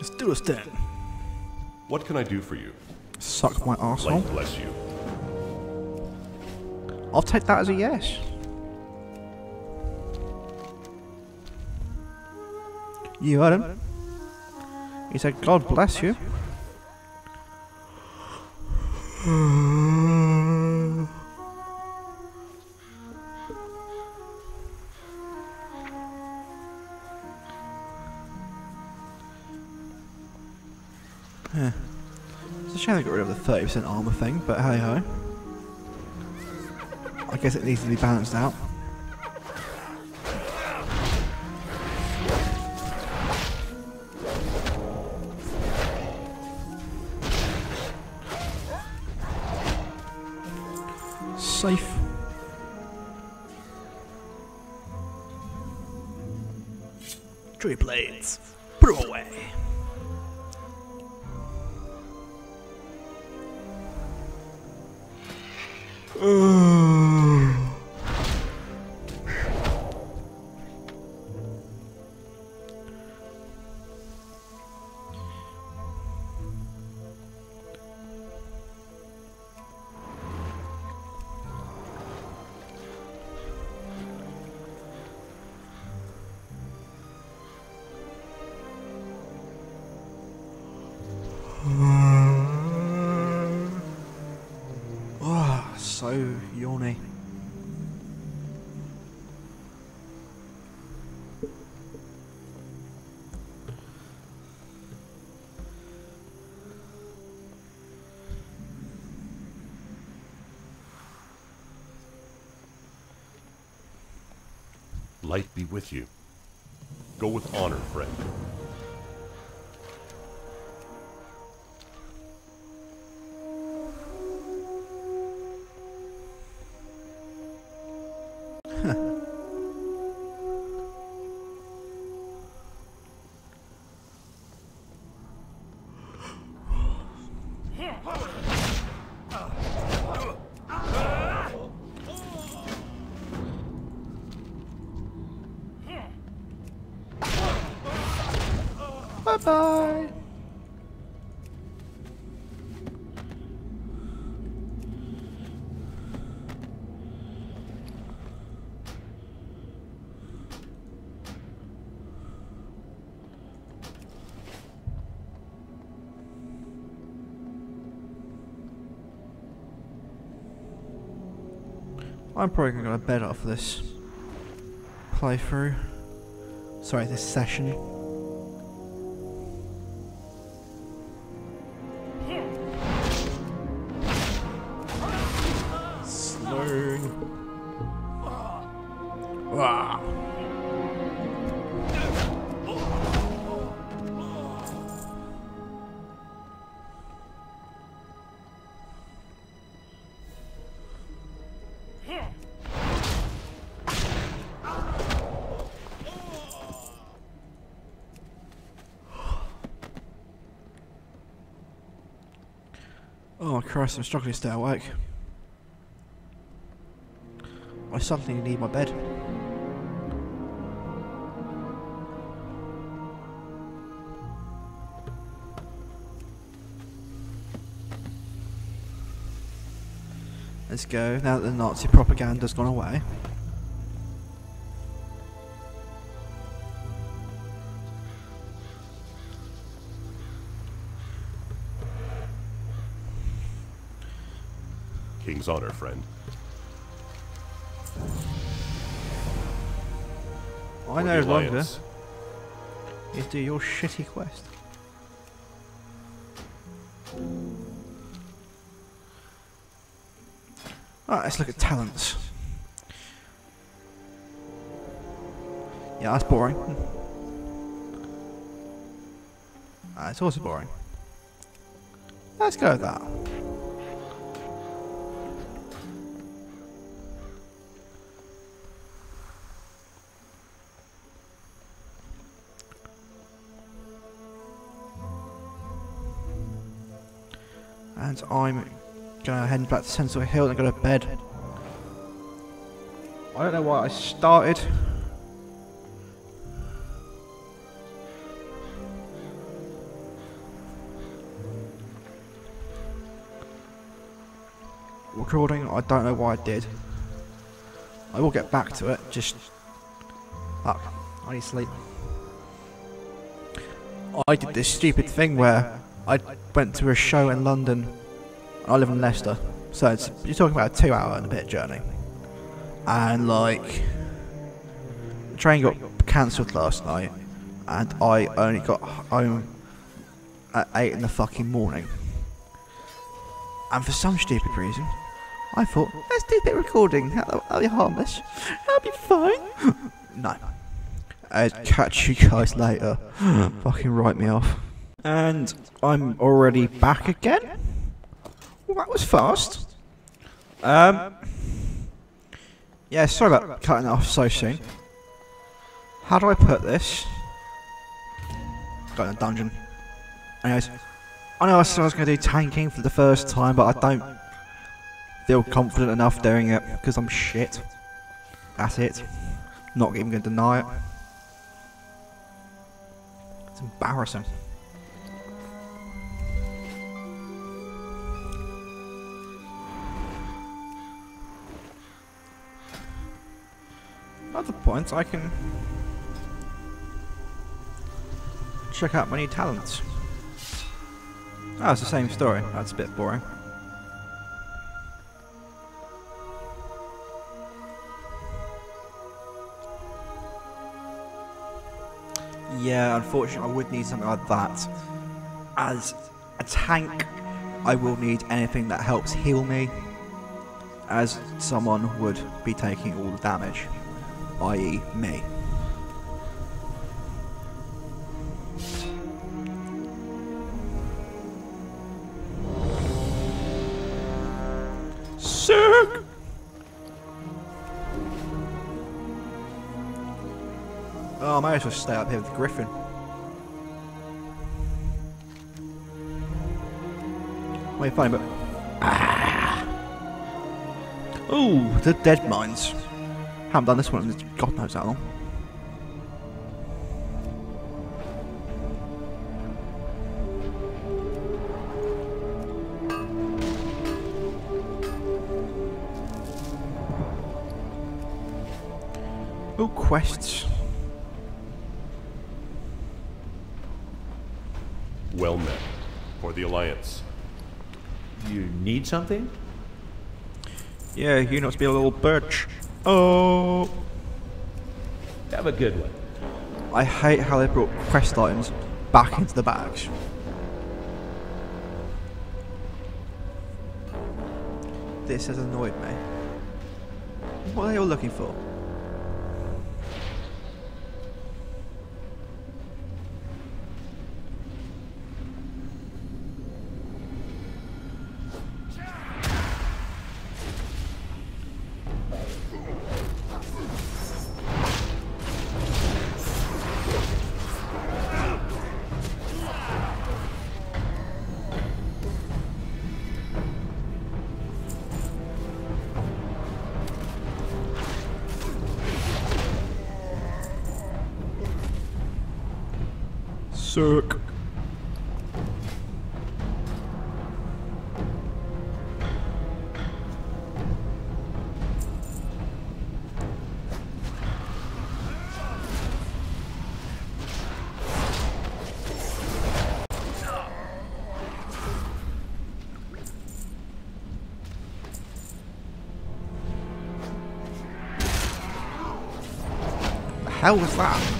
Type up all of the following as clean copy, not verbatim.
Let's do this then. What can I do for you? Suck my arsehole. Light bless you. I'll take that as a yes. You heard him. He said, God bless you. Yeah. It's a shame they got rid of the 30% armor thing, but hey ho. I guess it needs to be balanced out. Safe. Tree blades. Put them away. Oh, so yawny. Light be with you. Go with honor, friend. Bye-bye. I'm probably going to go to bed after this playthrough. Sorry, this session. Ah. Oh Christ, I'm struggling to stay awake. I suddenly need my bed. Let's go, now that the Nazi propaganda's gone away. King's honor, friend. I For know the longer. Alliance. You do your shitty quest. Alright, let's look at talents. Yeah, that's boring. It's also boring. Let's go with that. And I'm gonna head back to Sentinel Hill and go to bed. I don't know why I started. recording. I don't know why I did. I will get back to it, just... Fuck, I need sleep. I did this stupid thing where I went to a show in London. I live in Leicester, so you're talking about a 2-hour and a bit journey. And like, the train got cancelled last night, and I only got home at 8 in the fucking morning. And for some stupid reason, I thought, let's do a bit of recording, that'll be harmless, that'll be fine. No. I'd catch you guys later. Fucking write me off. And I'm already back again? Well, that was fast. Yeah, sorry about cutting it off so soon. How do I put this? Got in a dungeon. Anyways, I know I said I was going to do tanking for the first time, but I don't feel confident enough doing it because I'm shit. That's it. Not even going to deny it. It's embarrassing. At the point, I can check out my new talents. Oh, it's the same story. That's a bit boring. Yeah, unfortunately I would need something like that. As a tank, I will need anything that helps heal me, as someone would be taking all the damage, i.e. me. Sick! Oh, I might as well stay up here with the Griffin. Wait, fine, but... Ah! Ooh, the dead mines. Haven't done this one in God knows how long. Oh, quests. Well met. For the Alliance. You need something? Yeah, you not to be a little birch. Oh! Have a good one. I hate how they brought quest items back into the bags. This has annoyed me. What are they all looking for? Suck. The hell was that?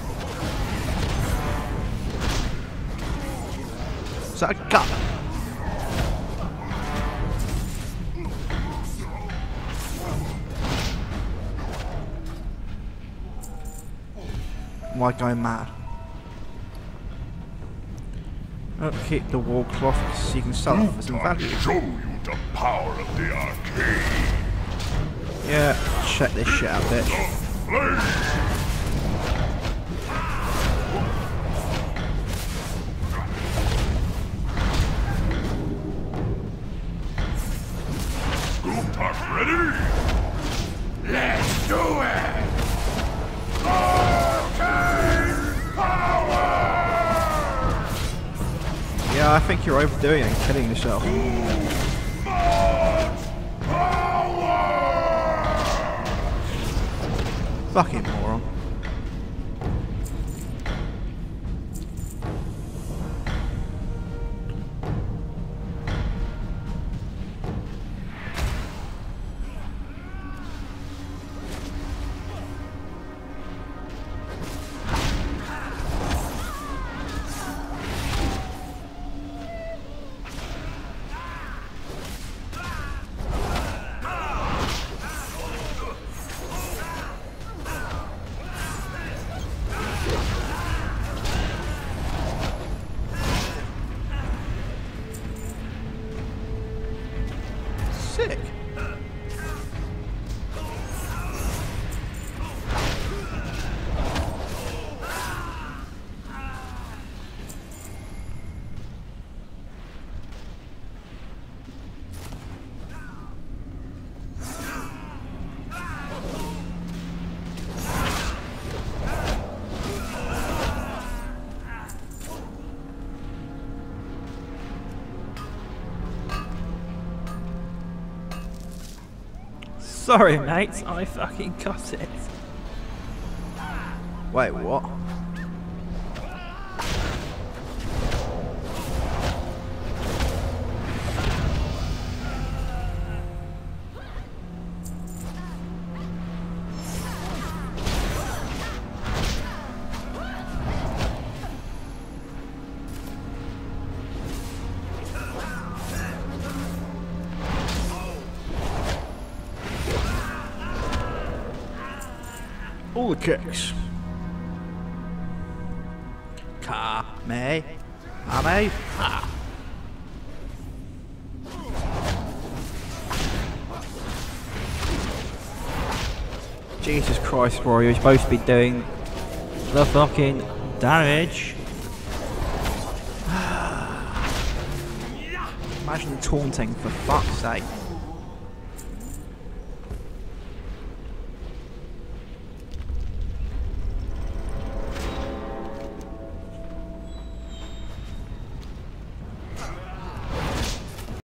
Is that a gun? Am I going mad? Keep the wall cloth so you can sell it for some value. Show you the power of the arcade. Yeah, check this shit out, bitch. Ready? Let's do it! Arcade power! Yeah, I think you're overdoing it and killing yourself. March Fucking moron. Sick. Sorry, mates, I fucking got it. Wait, what? All the kicks. Kame. Ha. Jesus Christ, Rory, you're supposed to be doing the fucking damage. Imagine the taunting, for fuck's sake.